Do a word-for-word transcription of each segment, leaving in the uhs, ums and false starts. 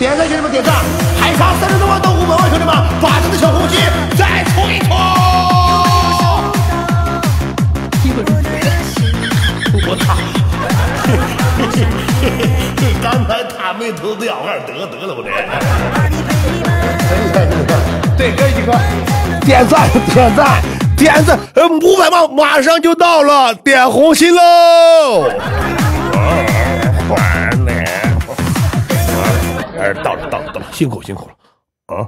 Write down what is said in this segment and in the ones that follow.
点赞，兄弟们点赞！还差三十多万到五百万，兄弟们，把这个小红心再冲一冲！我操！刚才他没投对小二，得得了我这。对，哥几个，点赞点赞点赞！呃，五百万马上就到了，点红心喽！哎，到了到了到了，辛苦辛苦了啊！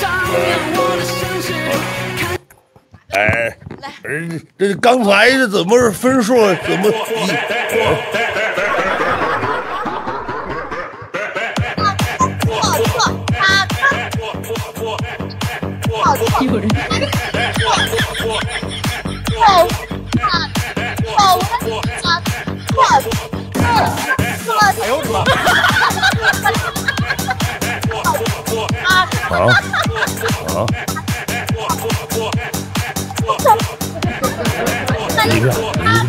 哎，这这刚才是怎么分数？怎么？ 有人。 哎呦我的妈！好，好。一个，一个。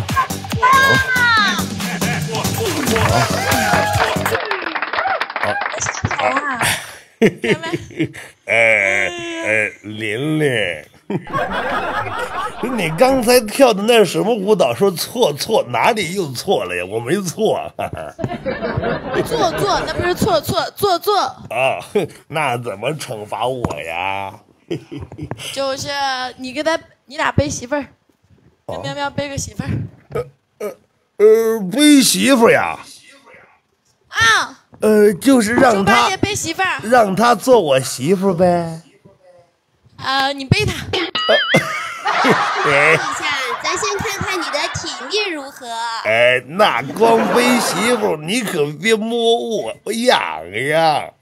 好。好。嘿嘿嘿，哎哎，琳琳，你刚才跳的那什么舞蹈？说错错，哪里又错了呀？我没错。 做作，那不是错错做作啊？那怎么惩罚我呀？ 就是你给他，你俩背媳妇儿，跟喵喵背个媳妇儿。 呃呃呃，背媳妇呀？ 啊。 呃，就是让他也背媳妇儿， 让他做我媳妇呗。 呃，你背他。 等一下，咱先看看你的体力如何。 哎，那光背媳妇，你可别摸我，我痒痒。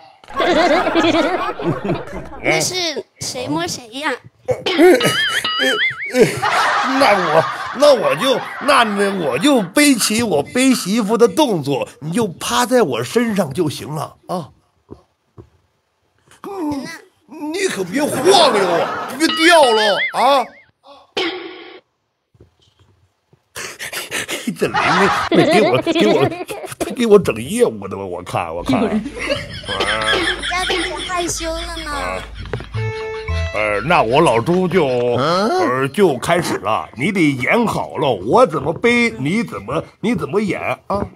那是谁摸谁呀？ 那我那我就那呢我就背起我背媳妇的动作，你就趴在我身上就行了啊。嗯，你可别晃悠，别掉了啊！这琳琳给我给我他给我整业务的吧？我看我看。 你家弟弟害羞了呢。啊呃，那我老朱就呃就开始了，你得演好了，我怎么背，你怎么你怎么演啊？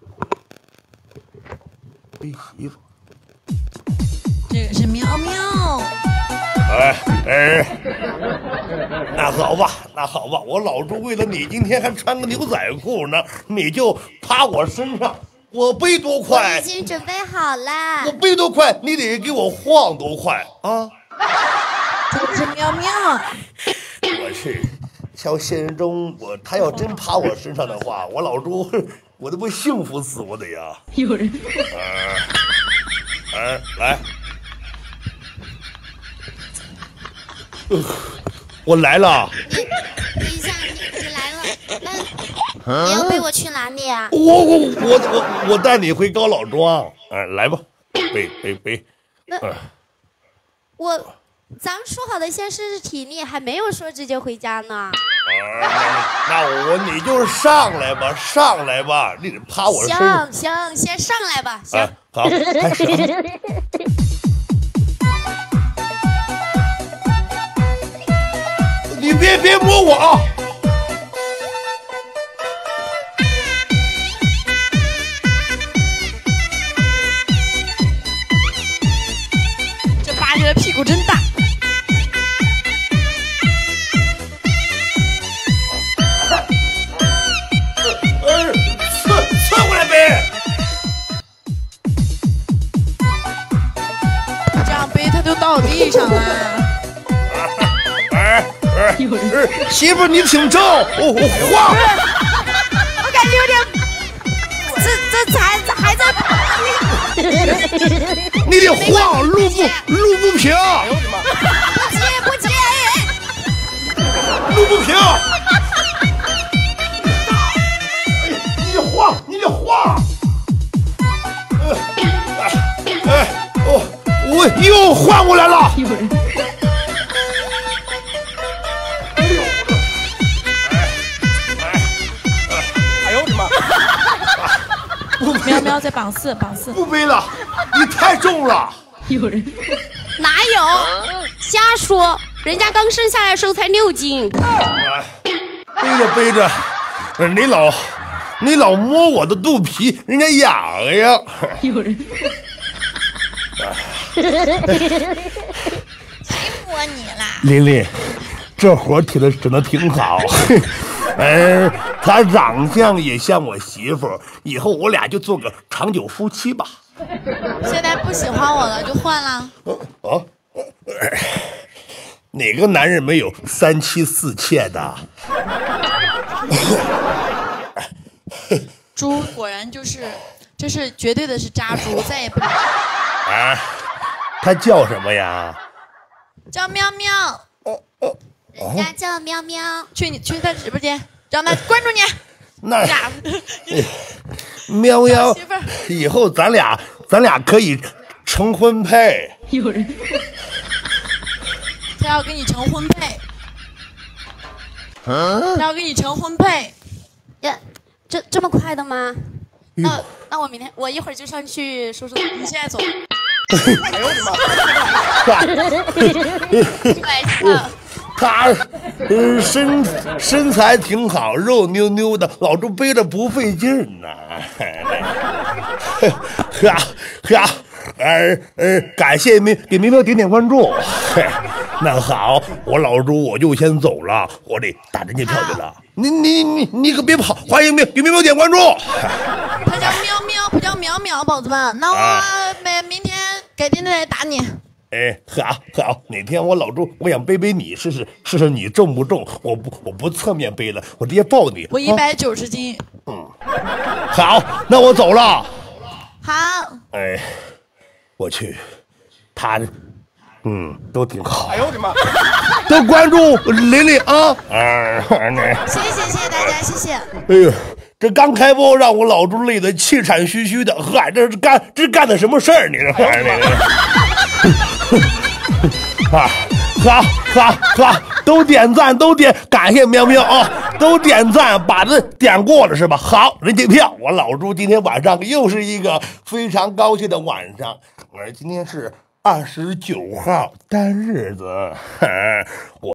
背媳妇， 这个是喵喵。 哎哎，那好吧，那好吧，我老朱为了你，今天还穿个牛仔裤呢，你就趴我身上，我背多快？ 我已经准备好了。 我背多快，你得给我晃多快啊！ 这是喵喵。 我去，像现实中我他要真趴我身上的话，我老朱我都不幸福死我得呀。 有人。 哎、呃呃，来，呃，我来了。 等一下，你你来了，那你要背我去哪里啊？ 我我我我我带你回高老庄。哎、呃，来吧，背背背。 那、呃、我。咱们说好的先试试体力，还没有说直接回家呢。啊， 那, 那我你就上来吧，上来吧，你得趴我身上。 行行，先上来吧。行， 啊、好，开始、啊。你别别摸我啊！ 这八爷的屁股真大。到地上了。 哎哎，媳妇你挺正，我我晃。 我感觉有点，这这才还在。 你得晃，路不路不平。 不接不接， 路不平。你得晃，你得晃。哎哦。我又换过来了。哎呦我的妈！不喵喵在榜四，榜四。 不背了，你太重了。 有人哪有？瞎说，人家刚生下来的时候才六斤。 背着背着，你老你老摸我的肚皮，人家痒痒。 有人。 谁摸你啦？ 琳琳，这活挺的整的挺好。嗯，他长相也像我媳妇，以后我俩就做个长久夫妻吧。 现在不喜欢我了，就换了。 啊，哪个男人没有三妻四妾的？ 猪果然就是，这是绝对的是渣猪，再也不。 啊，他叫什么呀？ 叫喵喵。 哦哦， 人家叫喵喵。 去你去他直播间，让他关注你。 那呀， 喵喵，以后咱俩咱俩可以成婚配。 有人，他要跟你成婚配， 嗯， 他要跟你成婚配。 呀，这这么快的吗？ 那那我明天我一会儿就上去收拾。你现在走。 哎呦我的妈！ 白色。 他，呃，身身材挺好，肉妞妞的，老猪背着不费劲呢。呵呵，呃呃，感谢明给明喵点点关注。那好，我老猪我就先走了，我得打人家票去了。你你你你可别跑，欢迎明给明喵点关注。 他叫喵喵，不叫苗苗，宝子们。那我明明天改天再来打你。 哎，好好，哪天我老猪，我想背背你试试，试试你重不重？我不，我不侧面背了，我直接抱你。 我一百九十斤。 嗯，好，那我走了。 好。 哎，我去，他，嗯，都挺好。哎呦我的妈！都关注琳琳啊！啊， 谢谢谢谢大家，谢谢。 哎呦，这刚开播让我老猪累得气喘吁吁的，嗨，这是干这是干的什么事儿？你这玩意儿。啊，好，好，好，都点赞，都点，感谢喵喵啊，都点赞，把这点过了是吧？好，人家票，我老猪今天晚上又是一个非常高兴的晚上，而今天是二十九号单日子，我。